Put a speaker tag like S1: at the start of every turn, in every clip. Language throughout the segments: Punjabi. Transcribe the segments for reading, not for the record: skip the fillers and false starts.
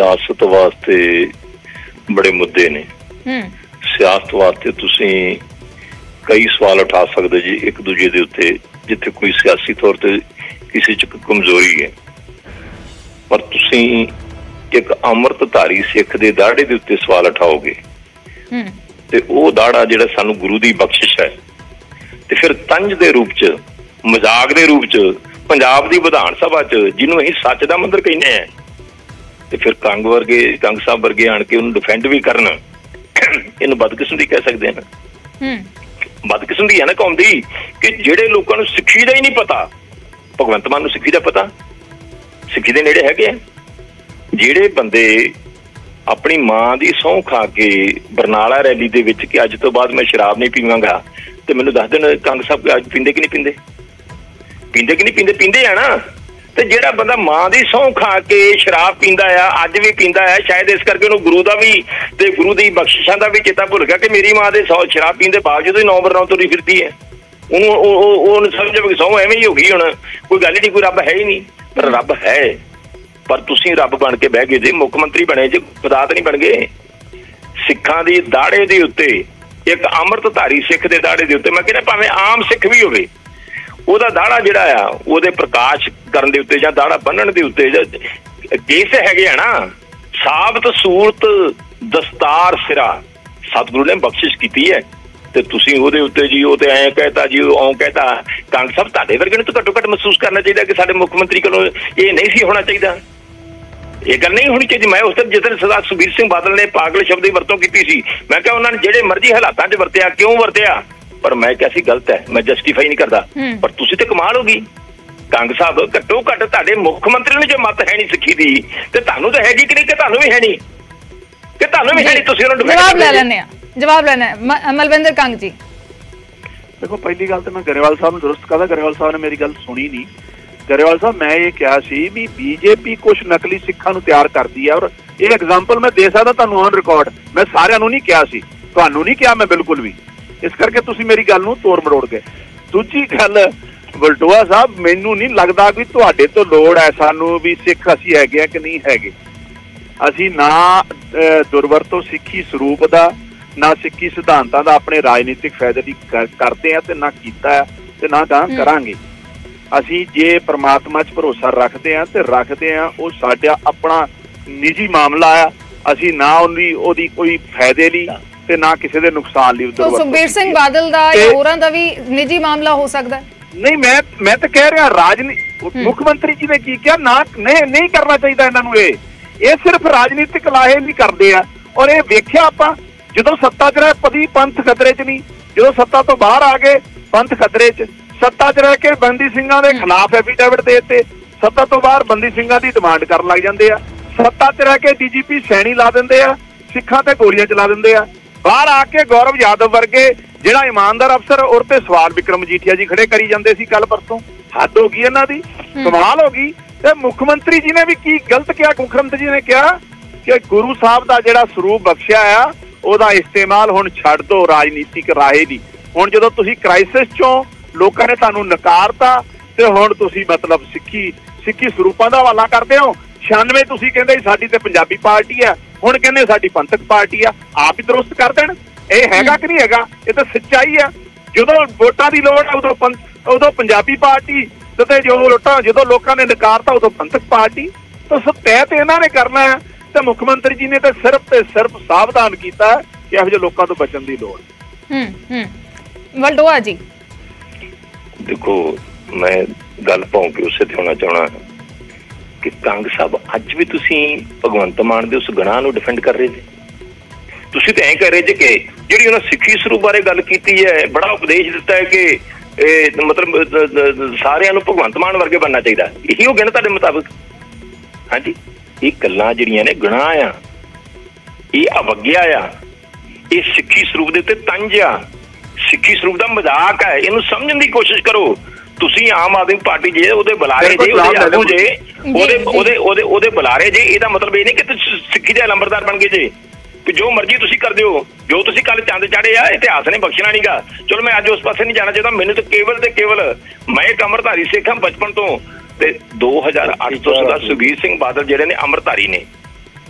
S1: सियासत वास्ते बड़े मुद्दे ने। सियासत वास्ते तुसीं कई सवाल उठा सकते जी एक दूजे के उत्ते, जिथे कोई सियासी तौर पर किसी च कमजोरी है, पर तुसीं एक अमृतधारी सिख के दाड़े के उत्ते सवाल उठाओगे ते वो दाड़ा जिहड़ा सानू गुरु की बख्शिश है, ते फिर तंज के रूप च मजाक के रूप च पंजाब की विधान सभा च जिन्हों असीं सच का मंदिर कहने हैं, ते फिर कंग साहब वर्गे आण के उन्होंने डिफेंड भी करना, इन्हूं बदकिस्मती कह सकते हैं। बदकिस्मती है ना कौम दी कि जिहड़े लोगों को सिक्खी का ही नहीं पता, भगवंत मान नूं सिक्खी का पता, सिक्खी दे नेड़े हैगे, जिहड़े बंदे अपनी मां की सौं खा के बरनाला रैली दे विच कि अज तो बाद मैं शराब नहीं पीवांगा, तो मैनूं दस दिन कंग साहब अज पींदे कि नहीं पींदे, पींदे कि नहीं पींदे, पींदे आ ना। तो जिहड़ा बंदा मां की सौं खा के शराब पींदा आ, अज भी पींदा है, शायद इस करके उन्होंने गुरु का भी ते गुरु की बख्शिशां का भी चेता भुल गया कि मेरी मां दे शराब पीने के बावजूद ही 9 बरनां तुरी फिरती है। उन्होंने समझ कि सौं एवें ही हो गई, हुण कोई गल ही नहीं, कोई रब है ही नहीं। पर रब है, पर तुसीं रब बन के बह गए जी, मुख मंत्री बने जी, खुदा नहीं बन गए। सिखां दी दाड़े दे उत्ते एक अमृतधारी सिख दे दाड़े दे उत्ते, मैं कहना भावें आम सिख भी होवे, ਉਹਦਾ ਦਾੜਾ ਜਿਹੜਾ ਆ ਉਹਦੇ ਪ੍ਰਕਾਸ਼ ਕਰਨ ਦੇ ਉੱਤੇ ਜਾਂ ਦਾੜਾ ਬੰਨਣ ਦੇ ਉੱਤੇ ਕੇਸ ਹੈਗੇ ਆ ਨਾ, ਸਾਬਤ ਸੂਰਤ ਦਸਤਾਰ ਸਿਰਾ ਸਤਿਗੁਰੂ ਨੇ ਬਖਸ਼ਿਸ਼ ਕੀਤੀ ਹੈ, ਤੇ ਤੁਸੀਂ ਉਹਦੇ ਉੱਤੇ ਜੀ ਉਹ ਤੇ ਐਂ ਕਹਿਤਾ ਜੀ ਉਹ ਕਹਿਤਾ। ਕੰਗ ਸਾਹਿਬ ਤੁਹਾਡੇ ਵਰਗੇ ਨੂੰ ਤਾਂ ਘੱਟੋ ਘੱਟ ਮਹਿਸੂਸ ਕਰਨਾ ਚਾਹੀਦਾ ਕਿ ਸਾਡੇ ਮੁੱਖ ਮੰਤਰੀ ਕੋਲੋਂ ਇਹ ਨਹੀਂ ਸੀ ਹੋਣਾ ਚਾਹੀਦਾ, ਇਹ ਗੱਲ ਨਹੀਂ ਹੋਣੀ ਚਾਹੀਦੀ। ਮੈਂ ਉਸ ਦਿਨ ਜਿਸ ਦਿਨ ਸਰਦਾਰ ਸੁਖਬੀਰ ਸਿੰਘ ਬਾਦਲ ਨੇ ਪਾਗਲ ਸ਼ਬਦ ਦੀ ਵਰਤੋਂ ਕੀਤੀ ਸੀ, ਮੈਂ ਕਿਹਾ ਉਹਨਾਂ ਨੇ ਜਿਹੜੇ ਮਰਜ਼ੀ ਹਾਲਾਤਾਂ 'ਚ ਵਰਤਿਆ, ਕਿਉਂ ਵਰਤਿਆ, पर मैं क्या सी गलत है, मैं जस्टिफाई नहीं करता, पर तुसी ते कमाल होगी कंग साहब, घट्टो घट तुहाडे मुख मंत्री नूं जो मत है नहीं सिक्खी दी ते तुहानूं तां हैगी कि नहीं, कि तुहानूं भी है नहीं, कि तुहानूं भी है नहीं, तुसी उन्हां नूं
S2: जवाब ले लैने जवाब लेना है। मलविंदर कंग जी
S3: देखो, पहली गल तो मैं गरेवाल साहब नूं दुरुस्त करदा, गरेवाल साहब ने मेरी गल सुनी नहीं। गरेवाल साहब मैं ये कहा सी भी बीजेपी कुछ नकली सिखां नूं तैयार करदी है, और ये एग्जाम्पल मैं दे सकदा तुहानूं ऑन रिकॉर्ड, मैं सारिआं नूं नहीं कहा सी, तुहानूं नहीं कहा मैं बिल्कुल भी, इस करके तुसी मेरी गल नूं तोड़ मरोड़ गए। दूजी गल वलटोआ साहब, मैनू नहीं लगता भी तुहाडे तो लोड़ है सानू भी सिख असीं हैगे कि नहीं हैगे। असीं ना दुरवरतों सिੱਖੀ ਸਰੂਪ ਦਾ, ना सिੱਖੀ सिद्धांतां ਦਾ अपने राजनीतिक फायदे लई करते हैं, ते ना कीता है ते ना गां करांगे। असीं जे परमात्मा च भरोसा रखते हैं ते रखते हैं, वो साडा अपना निजी मामला है, असीं ना ओदी कोई फायदे लई ਤੇ ਨਾ ਕਿਸੇ ਦੇ ਨੁਕਸਾਨ ਲਈ।
S2: ਸੁਖਬੀਰ ਸਿੰਘ ਬਾਦਲ ਦਾ ਜਾਂ ਹੋਰਾਂ ਦਾ ਵੀ ਨਿੱਜੀ ਮਾਮਲਾ ਹੋ ਸਕਦਾ
S3: ਨਹੀਂ। ਮੈਂ ਤਾਂ ਕਹਿ ਰਿਹਾ ਮੁੱਖ ਮੰਤਰੀ ਜੀ ਨੇ ਕੀ ਕਿਹਾ, ਨਾ ਨਹੀਂ ਕਰਨਾ ਚਾਹੀਦਾ ਇਹਨਾਂ ਨੂੰ। ਇਹ ਸਿਰਫ ਰਾਜਨੀਤਿਕ ਲਾਹੇ ਨਹੀਂ ਕਰਦੇ ਆ, ਔਰ ਇਹ ਵੇਖਿਆ ਆਪਾਂ ਜਦੋਂ ਸੱਤਾ 'ਚ ਰਹੇ ਕਦੀ ਪੰਥ ਖਤਰੇ 'ਚ ਨਹੀਂ, ਜਦੋਂ ਸੱਤਾ ਤੋਂ ਬਾਹਰ ਆ ਗਏ ਪੰਥ ਖਤਰੇ 'ਚ, ਸੱਤਾ 'ਚ ਰਹਿ ਕੇ ਬੰਦੀ ਸਿੰਘਾਂ ਦੇ ਖਿਲਾਫ ਐਫੀਡੇਵਿਟ ਦੇ ਦਿੱਤੇ, ਸੱਤਾ ਤੋਂ ਬਾਹਰ ਬੰਦੀ ਸਿੰਘਾਂ ਦੀ ਡਿਮਾਂਡ ਕਰਨ ਲੱਗ ਜਾਂਦੇ ਆ, ਸੱਤਾ 'ਚ ਰਹਿ ਕੇ ਡੀਜੀਪੀ ਸੈਣੀ ਲਾ ਦਿੰਦੇ ਆ, ਸਿੱਖਾਂ ਤੇ ਗੋਲੀਆਂ ਚਲਾ ਦਿੰਦੇ ਆ, ਬਾਹਰ ਆ ਕੇ ਗੌਰਵ ਯਾਦਵ ਵਰਗੇ ਜਿਹੜਾ ਇਮਾਨਦਾਰ ਅਫਸਰ ਔਰ ਤੇ ਸਵਾਲ ਵਿਕਰਮ ਮਜੀਠੀਆ ਜੀ ਖੜੇ ਕਰੀ ਜਾਂਦੇ ਸੀ ਕੱਲ ਪਰਸੋਂ। ਹੱਦ ਹੋ ਗਈ ਇਹਨਾਂ ਦੀ, ਕਮਾਲ ਹੋ ਗਈ। ਤੇ ਮੁੱਖ ਮੰਤਰੀ ਜੀ ਨੇ ਵੀ ਕੀ ਗਲਤ ਕਿਹਾ, ਮੁੱਖ ਮੰਤਰੀ ਜੀ ਨੇ ਕਿਹਾ ਕਿ ਗੁਰੂ ਸਾਹਿਬ ਦਾ ਜਿਹੜਾ ਸਰੂਪ ਬਖਸ਼ਿਆ ਆ ਉਹਦਾ ਇਸਤੇਮਾਲ ਹੁਣ ਛੱਡ ਦਿਓ ਰਾਜਨੀਤਿਕ ਰਾਹੇ ਦੀ। ਹੁਣ ਜਦੋਂ ਤੁਸੀਂ ਕ੍ਰਾਈਸਿਸ ਚੋਂ ਲੋਕਾਂ ਨੇ ਤੁਹਾਨੂੰ ਨਕਾਰਤਾ ਤੇ ਹੁਣ ਤੁਸੀਂ ਮਤਲਬ ਸਿੱਖੀ ਸਰੂਪਾਂ ਦਾ ਹਵਾਲਾ ਕਰਦੇ ਹੋ। 96 ਤੁਸੀਂ ਕਹਿੰਦੇ ਸਾਡੀ ਤੇ ਪੰਜਾਬੀ ਪਾਰਟੀ ਆ, ਹੁਣ ਕਹਿੰਦੇ ਸਾਡੀ ਪੰਥਕ ਪਾਰਟੀ ਆ, ਆਪ ਹੀ ਦਰੁਸਤ ਕਰ ਦੇਣ। ਇਹ ਹੈਗਾ ਕਿ ਨਹੀਂ ਹੈਗਾ, ਇਹ ਤਾਂ ਸੱਚਾਈ ਆ। ਜਦੋਂ ਵੋਟਾਂ ਦੀ ਲੋੜ ਆ ਉਦੋਂ ਪੰਜਾਬੀ ਪਾਰਟੀ, ਤੇ ਜਦੋਂ ਲੋਕਾਂ ਨੇ ਨਕਾਰਤਾ ਉਦੋਂ ਪੰਥਕ ਪਾਰਟੀ। ਤਾਂ ਤੈਅ ਤੇ ਇਹਨਾਂ ਨੇ ਕਰਨਾ ਹੈ, ਤੇ ਮੁੱਖ ਮੰਤਰੀ ਜੀ ਨੇ ਤਾਂ ਸਿਰਫ ਸਾਵਧਾਨ ਕੀਤਾ ਕਿ ਇਹੋ ਜਿਹੇ ਲੋਕਾਂ ਤੋਂ ਬਚਣ ਦੀ ਲੋੜ।
S2: ਵਲਟੋਆ ਜੀ
S1: देखो, मैं गल पाऊं कि उसे ते होना चाहना कि कंग साहब अज भी तुसी भगवंत मान दे उस गुनाह नूं डिफेंड कर रहे थे। तुसी ते ऐ कह रहे जे कि जिहड़ी उन्हां सिੱਖੀ ਸਰੂਪ बारे गल कीती है, बड़ा उपदेश दिता है कि मतलब सारिआं नूं भगवंत मान वर्गे बनना चाहिए, यही हो गया ना तुहाडे मुताबिक? हाँ जी, ये गल्लां जिहड़ियां ने गुनाह आ, ये अवग्या आ, ये सिੱਖੀ ਸਰੂਪ दे उत्ते तंज आ, सिੱਖੀ ਸਰੂਪ ਦਾ मजाक है। इहनूं समझण दी कोशिश करो। ਤੁਸੀਂ ਆਮ ਆਦਮੀ ਪਾਰਟੀ ਜੇ ਉਹਦੇ ਬੁਲਾਰੇ ਜੇ ਉਹਦੇ ਆਗੂ ਜੇ ਉਹਦੇ ਬੁਲਾਰੇ ਜੇ, ਇਹਦਾ ਮਤਲਬ ਇਹ ਨਹੀਂ ਕਿ ਤੁਸੀਂ ਸਿੱਖੀ ਦੇ ਲੰਬਰਦਾਰ ਬਣ ਗਏ ਜੇ ਕਿ ਜੋ ਮਰਜ਼ੀ ਤੁਸੀਂ ਕਰਦੇ ਹੋ। ਜੋ ਤੁਸੀਂ ਕੱਲ ਚੰਦ ਚਾੜੇ ਆ, ਇਤਿਹਾਸ ਨੇ ਬਖਸ਼ਣਾ ਨਹੀਂਗਾ। ਚਲੋ ਮੈਂ ਅੱਜ ਉਸ ਪਾਸੇ ਨਹੀਂ ਜਾਣਾ ਚਾਹੁੰਦਾ, ਮੈਨੂੰ ਤਾਂ ਕੇਵਲ ਤੇ ਕੇਵਲ ਮੈਂ ਇੱਕ ਅੰਮ੍ਰਿਤਧਾਰੀ ਸਿੱਖ ਹਾਂ ਬਚਪਨ ਤੋਂ, ਤੇ 2008 ਤੋਂ ਸਰਦਾਰ ਸੁਖਬੀਰ ਸਿੰਘ ਬਾਦਲ ਜਿਹੜੇ ਨੇ ਅੰਮ੍ਰਿਤਧਾਰੀ ਨੇ,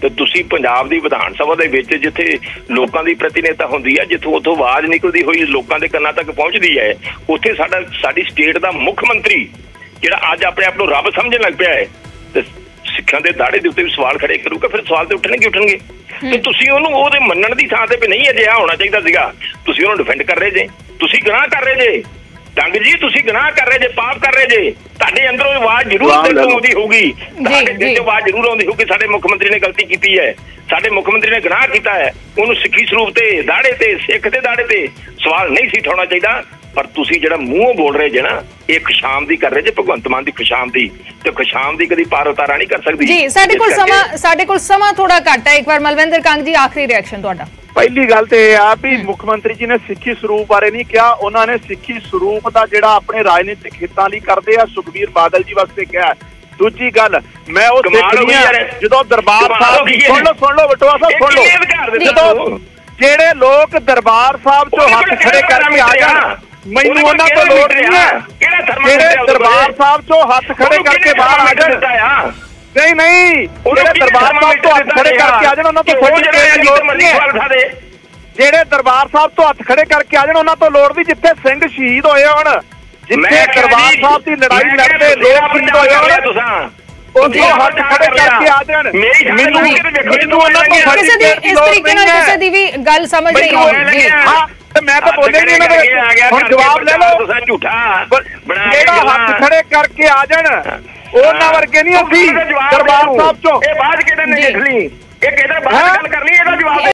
S1: ਤੇ ਤੁਸੀਂ ਪੰਜਾਬ ਦੀ ਵਿਧਾਨ ਸਭਾ ਦੇ ਵਿੱਚ ਜਿੱਥੇ ਲੋਕਾਂ ਦੀ ਪ੍ਰਤੀਨਿਧਤਾ ਹੁੰਦੀ ਹੈ, ਜਿੱਥੋਂ ਉੱਥੋਂ ਆਵਾਜ਼ ਨਿਕਲਦੀ ਹੋਈ ਲੋਕਾਂ ਦੇ ਕੰਨਾਂ ਤੱਕ ਪਹੁੰਚਦੀ ਹੈ, ਉੱਥੇ ਸਾਡੀ ਸਟੇਟ ਦਾ ਮੁੱਖ ਮੰਤਰੀ ਜਿਹੜਾ ਅੱਜ ਆਪਣੇ ਆਪ ਨੂੰ ਰੱਬ ਸਮਝਣ ਲੱਗ ਪਿਆ ਹੈ ਤੇ ਸਿੱਖਾਂ ਦੇ ਦਾੜੇ ਦੇ ਉੱਤੇ ਵੀ ਸਵਾਲ ਖੜੇ ਕਰੂਗਾ, ਫਿਰ ਸਵਾਲ ਤੇ ਉੱਠਣਗੇ। ਤੇ ਤੁਸੀਂ ਉਹਨੂੰ ਉਹਦੇ ਮੰਨਣ ਦੀ ਥਾਂ ਤੇ ਵੀ ਨਹੀਂ ਅਜਿਹਾ ਹੋਣਾ ਚਾਹੀਦਾ ਸੀਗਾ, ਤੁਸੀਂ ਉਹਨੂੰ ਡਿਫੈਂਡ ਕਰ ਰਹੇ ਜੇ, ਤੁਸੀਂ ਗੁਨਾਹ ਕਰ ਰਹੇ ਜੇ ਡੰਗ ਜੀ, ਤੁਸੀਂ ਗੁਨਾਹ ਕਰ ਰਹੇ ਜੇ, ਪਾਪ ਕਰ ਰਹੇ ਜੇ। ਤੁਹਾਡੇ ਅੰਦਰੋਂ ਆਵਾਜ਼ ਜ਼ਰੂਰ ਆਉਂਦੀ ਹੋਊਗੀ, ਤੁਹਾਡੇ ਦਿਲ 'ਚ ਆਵਾਜ਼ ਜ਼ਰੂਰ ਆਉਂਦੀ ਹੋਊਗੀ ਸਾਡੇ ਮੁੱਖ ਮੰਤਰੀ ਨੇ ਗਲਤੀ ਕੀਤੀ ਹੈ, ਸਾਡੇ ਮੁੱਖ ਮੰਤਰੀ ਨੇ ਗੁਨਾਹ ਕੀਤਾ ਹੈ, ਉਹਨੂੰ ਸਿੱਖੀ ਸਰੂਪ ਤੇ ਦਾੜੇ ਤੇ ਸਿੱਖ ਦੇ ਦਾੜੇ ਤੇ ਸਵਾਲ ਨਹੀਂ ਸੀ ਉਠਾਉਣਾ ਚਾਹੀਦਾ। ਪਰ ਤੁਸੀਂ ਜਿਹੜਾ ਮੂੰਹੋਂ ਬੋਲ ਰਹੇ ਜੇ ਨਾ, ਇਹ ਖੁਸ਼ਾਮ ਦੀ ਕਰ ਰਹੇ ਜੇ, ਭਗਵੰਤ ਮਾਨ ਦੀ ਖੁਸ਼ਾਮ ਦੀ, ਤੇ ਖੁਸ਼ਾਮ ਦੀ ਕਦੀ ਪਾਰ ਉਤਾਰਾ ਨਹੀਂ ਕਰ ਸਕਦੀ
S2: ਜੀ। ਸਾਡੇ ਕੋਲ ਸਮਾਂ ਥੋੜਾ ਘੱਟ ਹੈ, ਇੱਕ ਵਾਰ ਮਲਵਿੰਦਰ ਕੰਗ ਜੀ ਆਖਰੀ ਰਿਐਕਸ਼ਨ ਤੁਹਾਡਾ।
S3: ਪਹਿਲੀ ਗੱਲ ਤੇ ਇਹ ਆ ਵੀ ਮੁੱਖ ਮੰਤਰੀ ਜੀ ਨੇ ਸਿੱਖੀ ਸਰੂਪ ਬਾਰੇ ਨਹੀਂ ਕਿਹਾ, ਉਹਨਾਂ ਨੇ ਸਿੱਖੀ ਸਰੂਪ ਦਾ ਜਿਹੜਾ ਆਪਣੇ ਰਾਜਨੀਤਿਕ ਹਿੱਤਾਂ ਲਈ ਕਰਦੇ ਆ ਸੁਖਬੀਰ ਬਾਦਲ ਜੀ ਵਾਸਤੇ ਕਿਹਾ। ਦੂਜੀ ਗੱਲ, ਮੈਂ ਉਹ ਦੇਖਣੀ ਆ ਜਦੋਂ ਦਰਬਾਰ ਸਾਹਿਬ ਸੁਣ ਲਓ ਬਟੂਆ ਸਾਹਿਬ ਸੁਣ ਲਓ, ਜਦੋਂ ਜਿਹੜੇ ਲੋਕ ਦਰਬਾਰ ਸਾਹਿਬ ਚੋਂ ਹੱਥ ਖੜੇ ਕਰਕੇ ਆ ਜਾਣ, ਮੈਨੂੰ ਉਹਨਾਂ ਤੋਂ ਲੋੜ ਨਹੀਂ ਹੈ, ਜਿਹੜੇ ਦਰਬਾਰ ਸਾਹਿਬ ਚੋਂ ਹੱਥ ਖੜੇ ਕਰਕੇ ਬਾਹਰ ਆ ਜਾਣ, ਨਹੀਂ ਜਿਹੜੇ ਦਰਬਾਰ ਸਾਹਿਬ ਤੋਂ ਹੱਥ ਖੜੇ ਕਰਕੇ ਆ ਜਾਣ ਉਹਨਾਂ ਤੋਂ ਜਿਹੜੇ ਦਰਬਾਰ ਸਾਹਿਬ ਤੋਂ ਹੱਥ ਖੜੇ ਕਰਕੇ ਆ ਜਾਣ ਉਹਨਾਂ ਤੋਂ ਲੋੜ ਵੀ ਜਿੱਥੇ ਸਿੰਘ ਸ਼ਹੀਦ ਹੋਏ ਹੋਣ, ਜਿੱਥੇ ਦਰਬਾਰ ਸਾਹਿਬ ਦੀ ਲੜਾਈ ਲੜਦੇ ਲੋਕ ਸ਼ਹੀਦ ਹੋਏ ਹੋਣ, ਉੱਥੋਂ ਹੱਥ ਖੜੇ ਕਰਕੇ ਆ ਜਾਣ। ਮੈਨੂੰ ਉਹਨਾਂ ਤੋਂ
S2: ਕਿਸੇ ਦੀ ਇਸ ਤਰੀਕੇ ਨਾਲ ਕਿਸੇ ਦੀ ਵੀ ਗੱਲ ਸਮਝ ਨਹੀਂ ਆਉਂਦੀ।
S3: ਮੈਂ ਤਾਂ ਬੋਲਿਆ ਨਹੀਂ, ਇਹਨਾਂ ਦੇ ਹੁਣ ਜਵਾਬ ਲੈ ਲਓ। ਜਿਹੜਾ ਹੱਥ ਖੜੇ ਕਰਕੇ ਆ ਜਾਣ ਉਹਨਾਂ ਵਰਗੇ ਨਹੀਂ ਅਸੀਂ ਦਰਬਾਰ ਸਾਹਿਬ ਚੋਂ।
S1: ਇਹ ਬਾਅਦ ਕਿਹਨੇ ਦੇਖ ਲਈ, ਇਹ ਕਿਹਦੇ ਬਾਅਦ ਗੱਲ ਕਰਨੀ, ਇਹਦਾ ਜਵਾਬ